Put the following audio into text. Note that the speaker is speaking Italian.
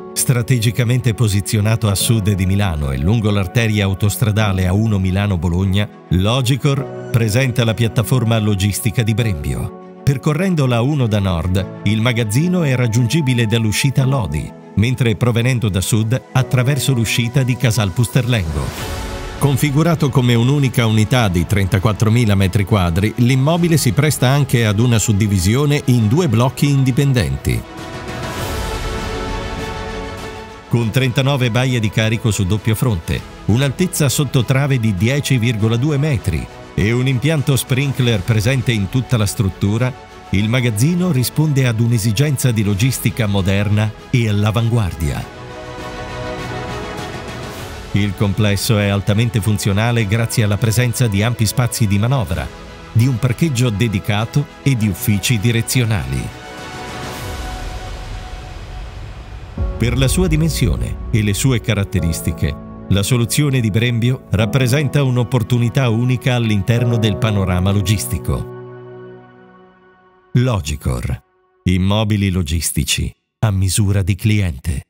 Strategicamente posizionato a sud di Milano e lungo l'arteria autostradale A1 Milano-Bologna, Logicor presenta la piattaforma logistica di Brembio. Percorrendo la A1 da nord, il magazzino è raggiungibile dall'uscita Lodi, mentre provenendo da sud attraverso l'uscita di Casal Pusterlengo. Configurato come un'unica unità di 34.000 m², l'immobile si presta anche ad una suddivisione in 2 blocchi indipendenti. Con 39 baie di carico su doppio fronte, un'altezza sottotrave di 10,2 metri e un impianto sprinkler presente in tutta la struttura, il magazzino risponde ad un'esigenza di logistica moderna e all'avanguardia. Il complesso è altamente funzionale grazie alla presenza di ampi spazi di manovra, di un parcheggio dedicato e di uffici direzionali. Per la sua dimensione e le sue caratteristiche, la soluzione di Brembio rappresenta un'opportunità unica all'interno del panorama logistico. Logicor, immobili logistici a misura di cliente.